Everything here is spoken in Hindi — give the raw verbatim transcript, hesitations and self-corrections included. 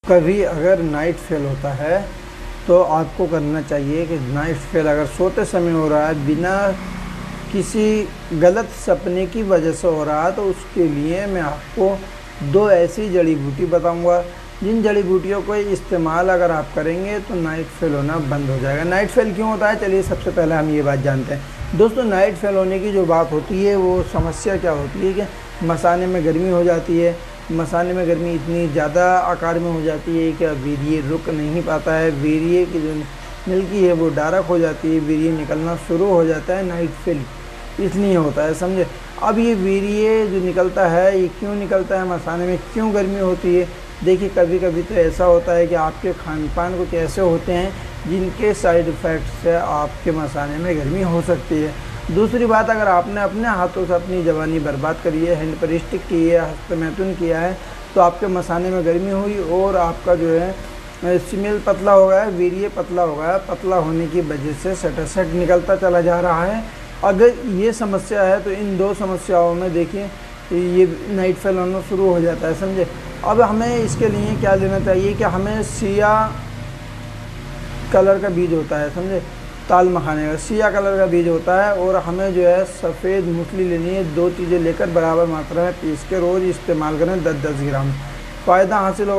कभी अगर नाइट फेल होता है तो आपको करना चाहिए कि नाइट फेल अगर सोते समय हो रहा है बिना किसी गलत सपने की वजह से हो रहा है, तो उसके लिए मैं आपको दो ऐसी जड़ी बूटी बताऊंगा जिन जड़ी बूटियों को इस्तेमाल अगर आप करेंगे तो नाइट फेल होना बंद हो जाएगा। नाइट फेल क्यों होता है, चलिए सबसे पहले हम ये बात जानते हैं। दोस्तों, नाइट फेल होने की जो बात होती है वो समस्या क्या होती है कि मसाने में गर्मी हो जाती है। मसाने में गर्मी इतनी ज़्यादा आकार में हो जाती है कि वीर्य रुक नहीं पाता है। वीर्य की जो मिल्की है वो डार्क हो जाती है, वीर्य निकलना शुरू हो जाता है। नाइट फेल इसलिए होता है, समझे। अब ये वीर्य जो निकलता है ये क्यों निकलता है, मसाने में क्यों गर्मी होती है। देखिए, कभी कभी तो ऐसा होता है कि आपके खान पान कुछ ऐसे होते हैं जिनके साइड इफ़ेक्ट से आपके मसाने में गर्मी हो सकती है। दूसरी बात, अगर आपने अपने हाथों से अपनी जवानी बर्बाद करी है, हैंड परिस्टिक की है, हस्तमैथुन किया है, तो आपके मसाने में गर्मी हुई और आपका जो है स्मेल पतला हो गया है, वीर्य पतला हो गया है। पतला होने की वजह से सटासट निकलता चला जा रहा है। अगर ये समस्या है तो इन दो समस्याओं में देखिए ये नाइट फेल होना शुरू हो जाता है, समझे। अब हमें इसके लिए क्या लेना चाहिए कि हमें सिया कलर का बीज होता है, समझे, ताल मखाने का सिया कलर का बीज होता है, और हमें जो है सफ़ेद मूंगफली लेनी है। दो चीज़ें लेकर बराबर मात्रा में पीस के रोज़ इस्तेमाल करें, दस दस ग्राम। फ़ायदा हासिल हो